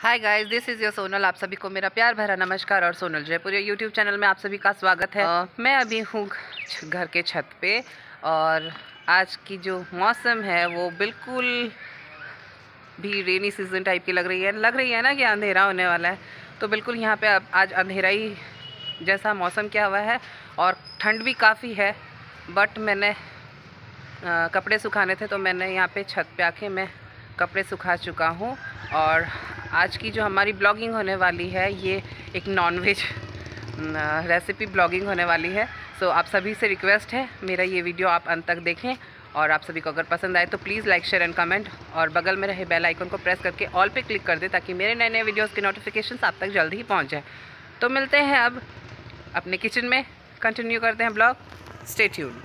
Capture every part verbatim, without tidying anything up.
Hi guys, this is your Sonal. आप सभी को मेरा प्यार भरा नमस्कार और सोनल जयपुर यूट्यूब चैनल में आप सभी का स्वागत है। uh, मैं अभी हूँ घर के छत पे और आज की जो मौसम है वो बिल्कुल भी रेनी सीजन टाइप की लग रही है लग रही है ना कि अंधेरा होने वाला है। तो बिल्कुल यहाँ पे अब आज अंधेरा ही जैसा मौसम क्या हुआ है और ठंड भी काफ़ी है। बट मैंने आ, कपड़े सुखाने थे तो मैंने यहाँ पे छत पे आके मैं कपड़े सुखा चुका हूँ। और आज की जो हमारी ब्लॉगिंग होने वाली है ये एक नॉनवेज रेसिपी ब्लॉगिंग होने वाली है। सो आप सभी से रिक्वेस्ट है मेरा ये वीडियो आप अंत तक देखें और आप सभी को अगर पसंद आए तो please like share and comment और बगल में रहे बेल आइकन को प्रेस करके ऑल पे क्लिक कर दे ताकि मेरे नए नए वीडियोज़ के नोटिफिकेशन आप तक जल्दी ही पहुँच जाए। तो मिलते हैं अब अपने किचन में, कंटिन्यू करते हैं ब्लॉग। Stay tuned.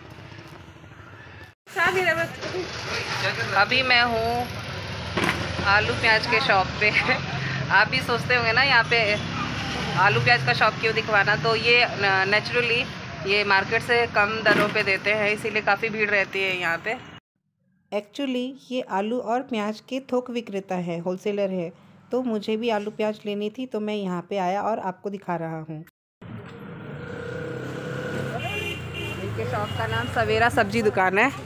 अभी मैं हूँ आलू प्याज के शॉप पे। आप भी सोचते होंगे ना यहाँ पे आलू प्याज का शॉप क्यों दिखवाना, तो ये नेचुरली ये मार्केट से कम दरों पे देते हैं, इसीलिए काफ़ी भीड़ रहती है यहाँ पे। एक्चुअली ये आलू और प्याज के थोक विक्रेता है, होलसेलर है। तो मुझे भी आलू प्याज लेनी थी तो मैं यहाँ पे आया और आपको दिखा रहा हूँ। इनके शॉप का नाम सवेरा सब्जी दुकान है।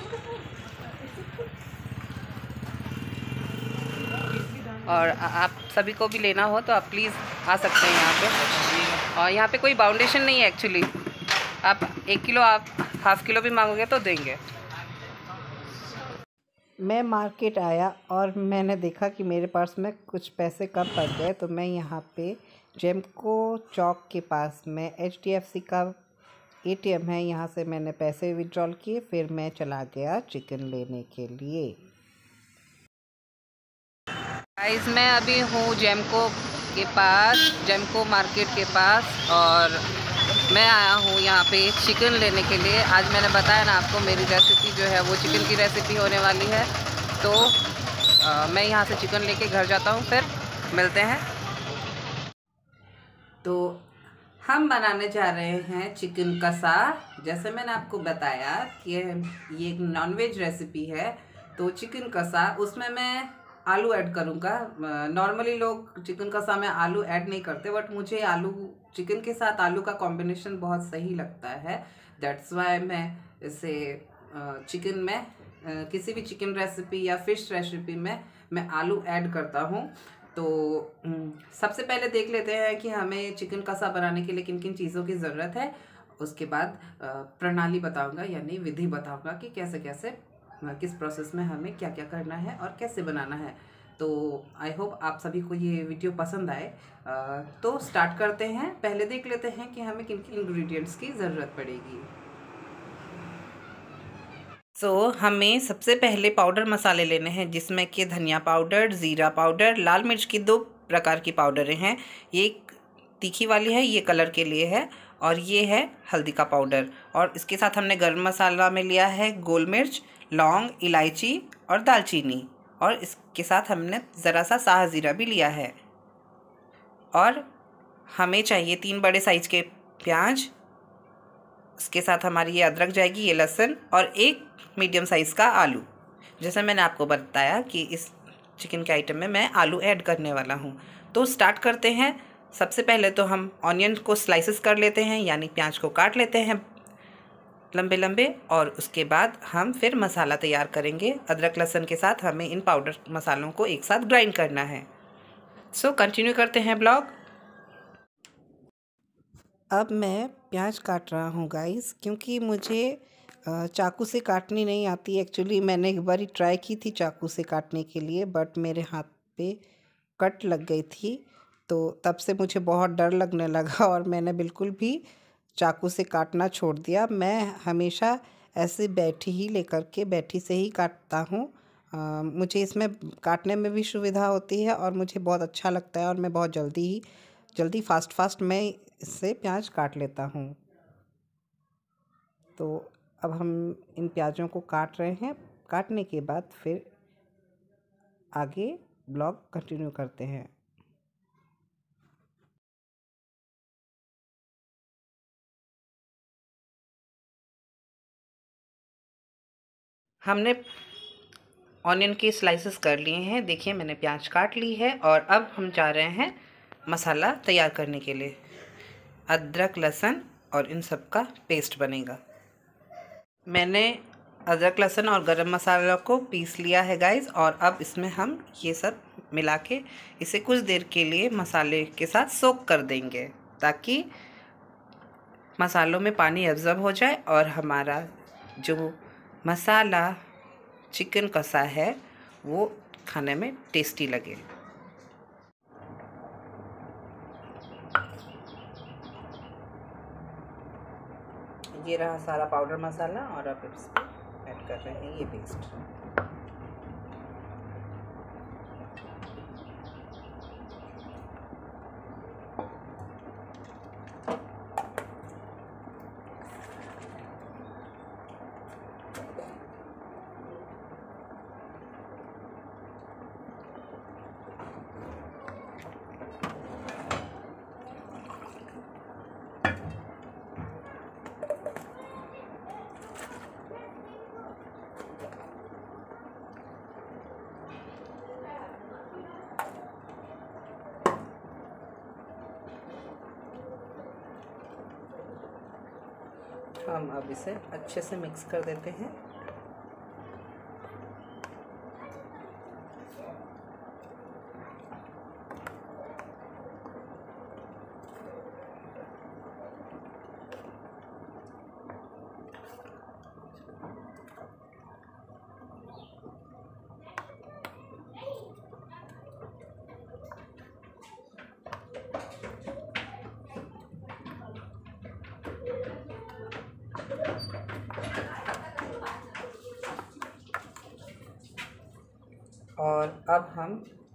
और आप सभी को भी लेना हो तो आप प्लीज़ आ सकते हैं यहाँ पे। और यहाँ पे कोई बाउंडेशन नहीं है एक्चुअली, आप एक किलो आप हाफ किलो भी मांगोगे तो देंगे। मैं मार्केट आया और मैंने देखा कि मेरे पास में कुछ पैसे कम पड़ गए तो मैं यहाँ पे जेमको चौक के पास में एच डी एफ सी का ए टी एम है, यहाँ से मैंने पैसे विड्रॉल किए। फिर मैं चला गया चिकन लेने के लिए। गाइस, मैं अभी हूँ जेमको के पास, जेमको मार्केट के पास, और मैं आया हूँ यहाँ पे चिकन लेने के लिए। आज मैंने बताया ना आपको मेरी रेसिपी जो है वो चिकन की रेसिपी होने वाली है। तो आ, मैं यहाँ से चिकन लेके घर जाता हूँ, फिर मिलते हैं। तो हम बनाने जा रहे हैं चिकन कसा। जैसे मैंने आपको बताया कि ये एक नॉनवेज रेसिपी है, तो चिकन कसा उसमें मैं आलू ऐड करूँगा। नॉर्मली लोग चिकन कसा में आलू ऐड नहीं करते, बट मुझे आलू चिकन के साथ आलू का कॉम्बिनेशन बहुत सही लगता है। दैट्स वाई मैं इसे चिकन में किसी भी चिकन रेसिपी या फिश रेसिपी में मैं आलू ऐड करता हूँ। तो सबसे पहले देख लेते हैं कि हमें चिकन कसा बनाने के लिए किन किन चीज़ों की ज़रूरत है। उसके बाद प्रणाली बताऊंगा, यानी विधि बताऊंगा कि कैसे कैसे किस प्रोसेस में हमें क्या क्या करना है और कैसे बनाना है। तो आई होप आप सभी को ये वीडियो पसंद आए। तो स्टार्ट करते हैं। पहले देख लेते हैं कि हमें किन किन इंग्रेडिएंट्स की ज़रूरत पड़ेगी। सो so, हमें सबसे पहले पाउडर मसाले लेने हैं, जिसमें कि धनिया पाउडर, ज़ीरा पाउडर, लाल मिर्च की दो प्रकार की पाउडरें हैं। ये तीखी वाली है, ये कलर के लिए है, और ये है हल्दी का पाउडर। और इसके साथ हमने गरम मसाला में लिया है गोल मिर्च, लौंग, इलायची और दालचीनी। और इसके साथ हमने ज़रा सा साह ज़ीरा भी लिया है। और हमें चाहिए तीन बड़े साइज के प्याज। इसके साथ हमारी ये अदरक जाएगी, ये लहसुन, और एक मीडियम साइज़ का आलू। जैसे मैंने आपको बताया कि इस चिकन के आइटम में मैं आलू ऐड करने वाला हूँ। तो स्टार्ट करते हैं। सबसे पहले तो हम ऑनियन को स्लाइसेस कर लेते हैं, यानी प्याज को काट लेते हैं लंबे लंबे, और उसके बाद हम फिर मसाला तैयार करेंगे। अदरक लहसुन के साथ हमें इन पाउडर मसालों को एक साथ ग्राइंड करना है। सो कंटिन्यू करते हैं ब्लॉग। अब मैं प्याज काट रहा हूँ गाइस, क्योंकि मुझे चाकू से काटनी नहीं आती। एक्चुअली मैंने एक बार ट्राई की थी चाकू से काटने के लिए, बट मेरे हाथ पे कट लग गई थी। तो तब से मुझे बहुत डर लगने लगा और मैंने बिल्कुल भी चाकू से काटना छोड़ दिया। मैं हमेशा ऐसे बैठी ही लेकर के बैठी से ही काटता हूँ। मुझे इसमें काटने में भी सुविधा होती है और मुझे बहुत अच्छा लगता है, और मैं बहुत जल्दी ही जल्दी फास्ट फास्ट मैं इससे प्याज काट लेता हूँ। तो अब हम इन प्याज़ों को काट रहे हैं। काटने के बाद फिर आगे ब्लॉग कंटिन्यू करते हैं। हमने ऑनियन के स्लाइसेस कर लिए हैं। देखिए मैंने प्याज काट ली है और अब हम जा रहे हैं मसाला तैयार करने के लिए। अदरक, लहसुन और इन सब का पेस्ट बनेगा। मैंने अदरक, लहसुन और गरम मसाला को पीस लिया है गाइस, और अब इसमें हम ये सब मिला के इसे कुछ देर के लिए मसाले के साथ सोक कर देंगे, ताकि मसालों में पानी एब्जॉर्ब हो जाए और हमारा जो मसाला चिकन कसा है वो खाने में टेस्टी लगे। ये रहा सारा पाउडर मसाला और अब इसमें ऐड कर रहे हैं ये पेस्ट। हम अब इसे अच्छे से मिक्स कर देते हैं। और अब हम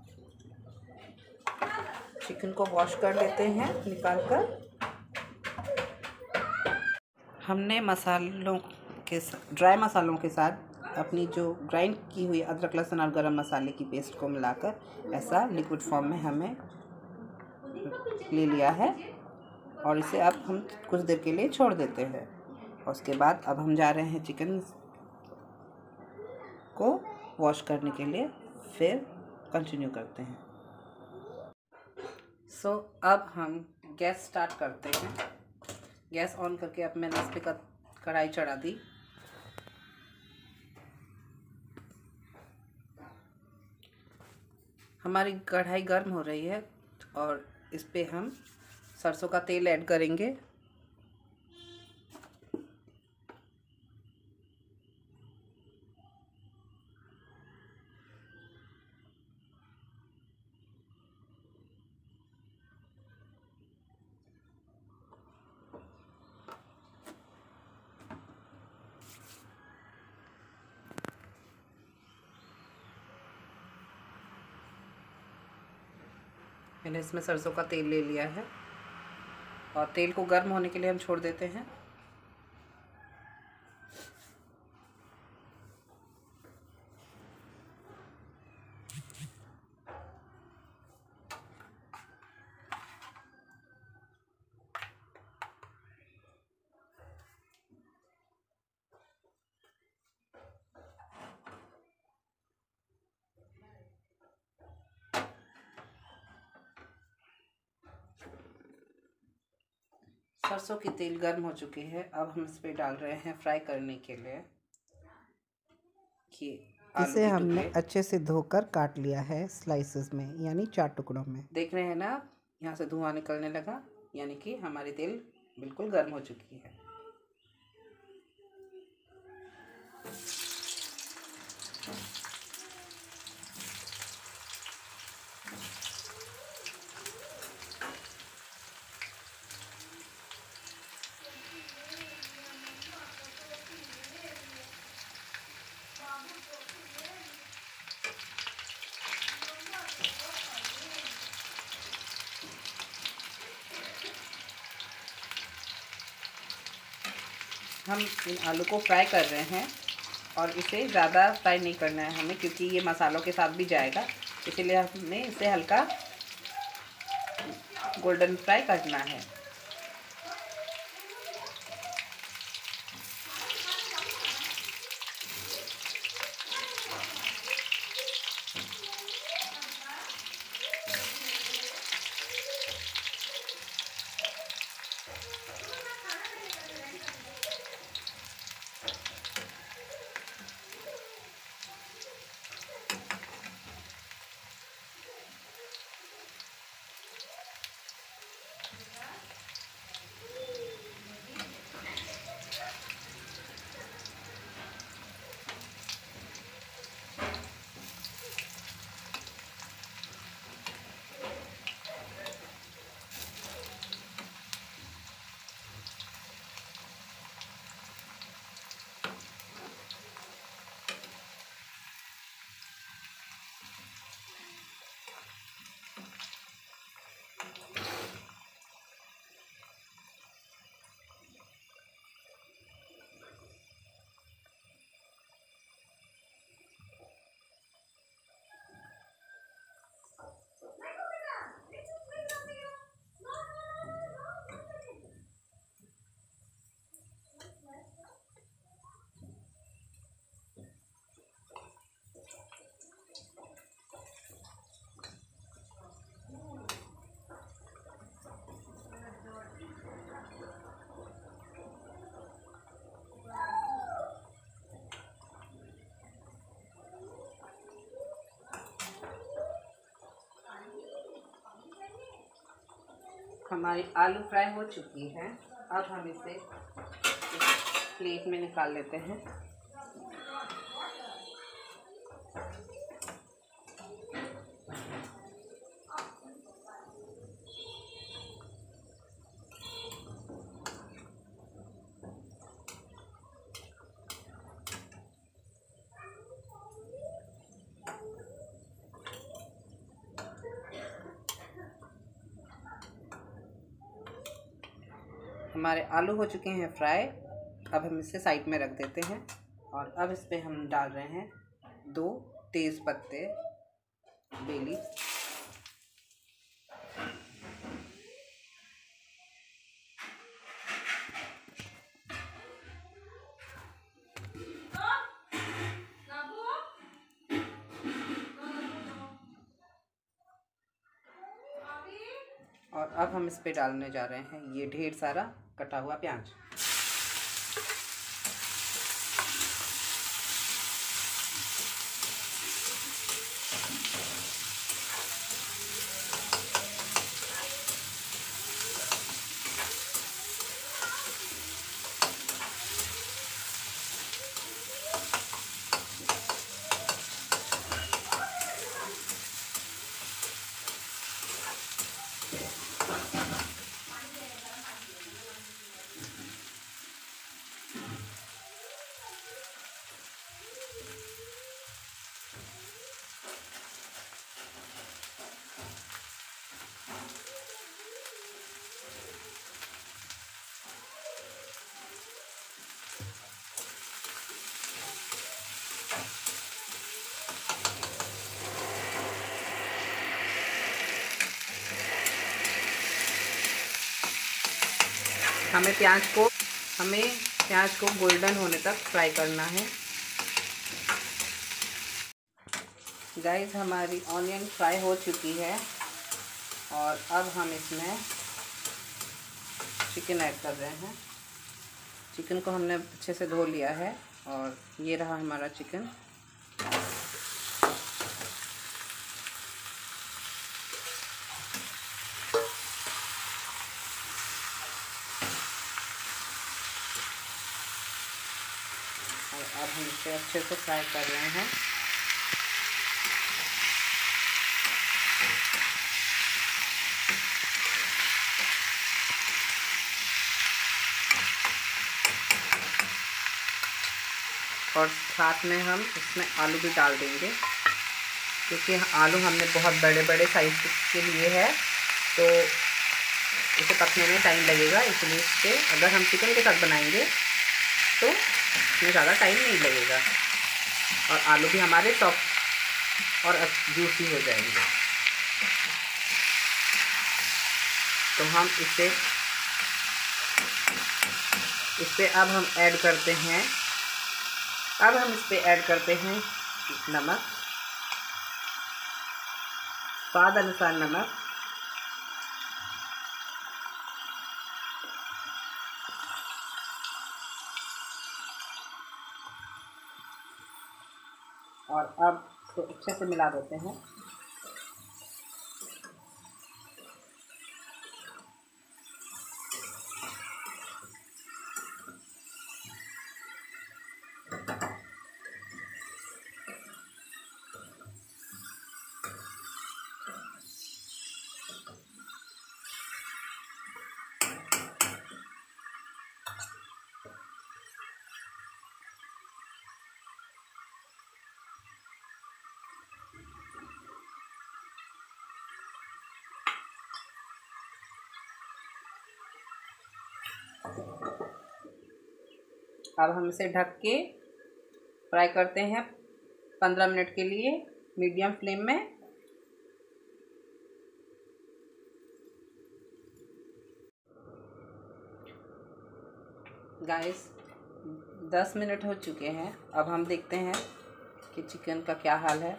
चिकन को वॉश कर लेते हैं निकाल कर। हमने मसालों के ड्राई मसालों के साथ अपनी जो ग्राइंड की हुई अदरक, लहसुन और गरम मसाले की पेस्ट को मिलाकर ऐसा लिक्विड फॉर्म में हमें ले लिया है, और इसे अब हम कुछ देर के लिए छोड़ देते हैं। और उसके बाद अब हम जा रहे हैं चिकन को वॉश करने के लिए, फिर कंटिन्यू करते हैं। सो so, अब हम गैस स्टार्ट करते हैं। गैस ऑन करके अब मैंने इस पर कढ़ाई चढ़ा दी। हमारी कढ़ाई गर्म हो रही है और इस पे हम सरसों का तेल ऐड करेंगे। मैंने इसमें सरसों का तेल ले लिया है और तेल को गर्म होने के लिए हम छोड़ देते हैं। सरसों की तेल गर्म हो चुकी है। अब हम इस पे डाल रहे हैं फ्राई करने के लिए कि इसे हमने अच्छे से धोकर काट लिया है स्लाइसेस में, यानी चार टुकड़ों में। देख रहे हैं ना, यहाँ से धुआं निकलने लगा, यानी कि हमारी तेल बिल्कुल गर्म हो चुकी है। हम इन आलू को फ्राई कर रहे हैं और इसे ज़्यादा फ्राई नहीं करना है हमें, क्योंकि ये मसालों के साथ भी जाएगा, इसीलिए हमें इसे हल्का गोल्डन फ्राई करना है। हमारी आलू फ्राई हो चुकी है। अब हम इसे एक प्लेट में निकाल लेते हैं। हमारे आलू हो चुके हैं फ्राई। अब हम इसे साइड में रख देते हैं और अब इस पे हम डाल रहे हैं दो तेज़ पत्ते बेली, और अब हम इस पे डालने जा रहे हैं ये ढेर सारा कटा हुआ प्याज। हमें प्याज को हमें प्याज को गोल्डन होने तक फ्राई करना है। गाइस, हमारी ऑनियन फ्राई हो चुकी है और अब हम इसमें चिकन ऐड कर रहे हैं। चिकन को हमने अच्छे से धो लिया है और ये रहा हमारा चिकन। और अब हम इसे अच्छे से फ्राई कर रहे हैं। और साथ में हम इसमें आलू भी डाल देंगे, क्योंकि आलू हमने बहुत बड़े बड़े साइज़ के लिए है तो इसे पकने में टाइम लगेगा। इसलिए इसके अगर हम चिकन के साथ बनाएंगे तो इसमें ज़्यादा टाइम नहीं लगेगा और आलू भी हमारे सॉफ्ट और जूसी हो जाएंगे। तो हम इसे इस पे अब हम ऐड करते हैं अब हम इस पे ऐड करते हैं नमक, स्वाद अनुसार नमक, और अब इसको अच्छे से मिला देते हैं। अब हम इसे ढक के फ्राई करते हैं पंद्रह मिनट के लिए मीडियम फ्लेम में। गाइस, दस मिनट हो चुके हैं। अब हम देखते हैं कि चिकन का क्या हाल है।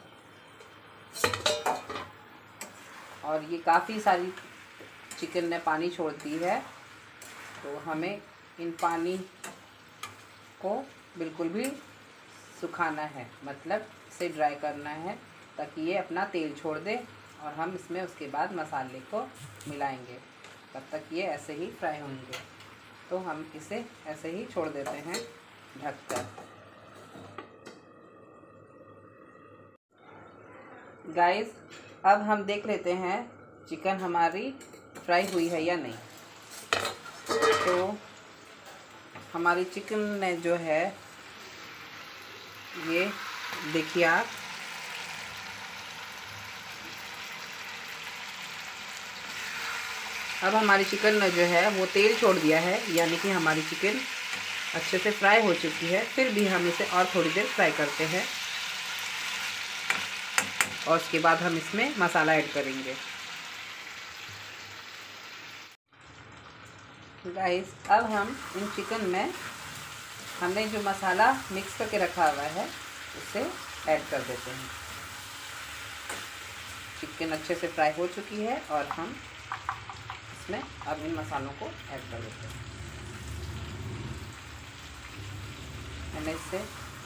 और ये काफ़ी सारी चिकन ने पानी छोड़ दी है, तो हमें इन पानी को बिल्कुल भी सुखाना है, मतलब इसे ड्राई करना है ताकि ये अपना तेल छोड़ दे और हम इसमें उसके बाद मसाले को मिलाएंगे। तब तक ये ऐसे ही फ्राई होंगे। तो हम इसे ऐसे ही छोड़ देते हैं ढककर। गाइस, अब हम देख लेते हैं चिकन हमारी फ्राई हुई है या नहीं। तो हमारी चिकन ने जो है ये देखिए आप, अब हमारी चिकन ने जो है वो तेल छोड़ दिया है, यानी कि हमारी चिकन अच्छे से फ्राई हो चुकी है। फिर भी हम इसे और थोड़ी देर फ्राई करते हैं और उसके बाद हम इसमें मसाला ऐड करेंगे। गाइस, अब हम इन चिकन में हमने जो मसाला मिक्स करके रखा हुआ है उसे ऐड कर देते हैं। चिकन अच्छे से फ्राई हो चुकी है और हम इसमें अब इन मसालों को ऐड कर देते हैं। मैंने इससे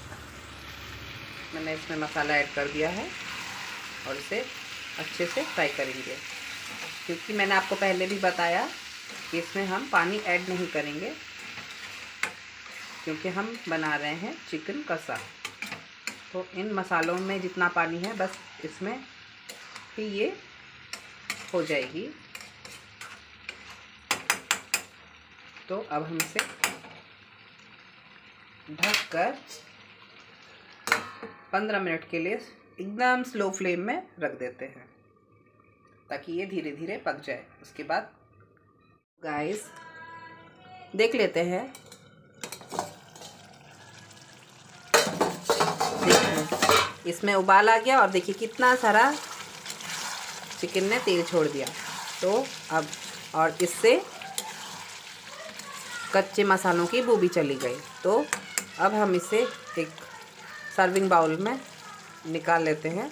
मैंने इसमें मसाला ऐड कर दिया है और इसे अच्छे से फ्राई करेंगे, क्योंकि मैंने आपको पहले भी बताया कि इसमें हम पानी ऐड नहीं करेंगे, क्योंकि हम बना रहे हैं चिकन कसा। तो इन मसालों में जितना पानी है बस इसमें ही ये हो जाएगी। तो अब हम इसे ढककर पंद्रह मिनट के लिए एकदम स्लो फ्लेम में रख देते हैं, ताकि ये धीरे धीरे पक जाए। उसके बाद गाइस देख लेते हैं, देखिए इसमें उबाल आ गया और देखिए कितना सारा चिकन ने तेल छोड़ दिया। तो अब और इससे कच्चे मसालों की बू भी चली गई। तो अब हम इसे एक सर्विंग बाउल में निकाल लेते हैं।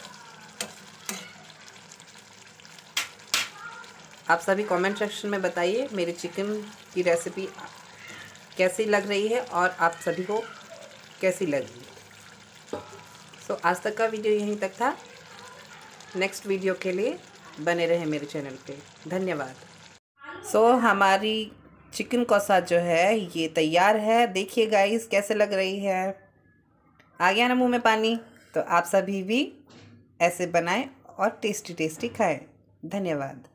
आप सभी कमेंट सेक्शन में बताइए मेरी चिकन की रेसिपी कैसी लग रही है और आप सभी को कैसी लगी। सो आज तक का वीडियो यहीं तक था। नेक्स्ट वीडियो के लिए बने रहे मेरे चैनल पे। धन्यवाद। सो so, हमारी चिकन कसा जो है ये तैयार है। देखिए गाइस कैसे लग रही है। आ गया ना मुंह में पानी। तो आप सभी भी ऐसे बनाएं और टेस्टी टेस्टी खाएं। धन्यवाद।